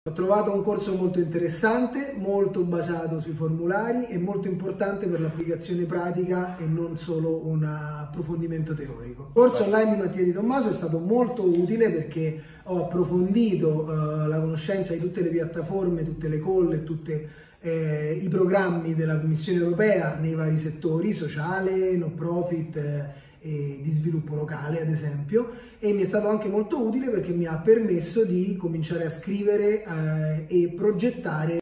Ho trovato un corso molto interessante, molto basato sui formulari e molto importante per l'applicazione pratica e non solo un approfondimento teorico. Il corso online di Mattia Di Tommaso è stato molto utile perché ho approfondito la conoscenza di tutte le piattaforme, tutte le call e tutti i programmi della Commissione Europea nei vari settori, sociale, no profit e di sviluppo locale ad esempio, e mi è stato anche molto utile perché mi ha permesso di cominciare a scrivere e progettare